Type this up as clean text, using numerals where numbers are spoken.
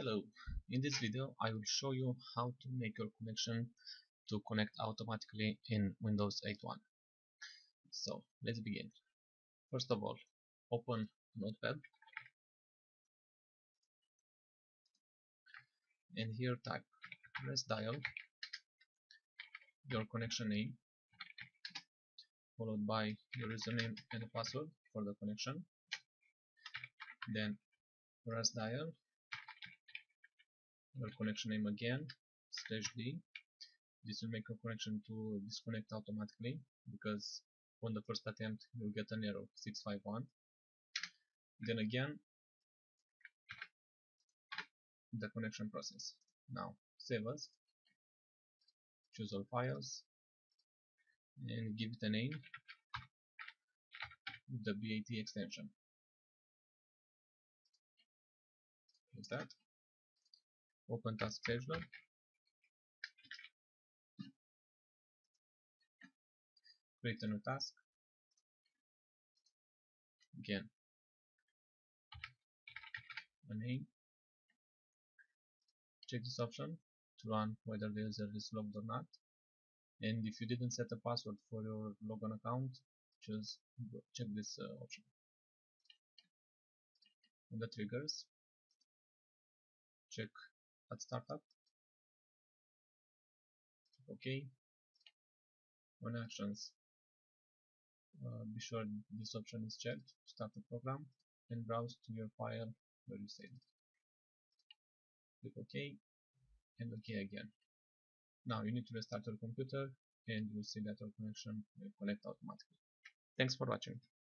Hello, in this video I will show you how to make your connection to connect automatically in Windows 8.1. So let's begin. First of all, open Notepad and here type restdial, your connection name, followed by your username and a password for the connection, then restdial, your connection name again, /d. This will make your connection to disconnect automatically because on the first attempt you'll get an error 651. Then again the connection process. Now save as, choose all files and give it a name with the BAT extension. Use that. Open Task Scheduler. Create a new task. Again, a name. Check this option to run whether the user is logged or not. And if you didn't set a password for your logon account, just check this option. On the triggers, check at startup. OK. On actions, be sure this option is checked to start the program and browse to your file where you saved it. Click OK and OK again. Now you need to restart your computer and you will see that your connection will connect automatically. Thanks for watching.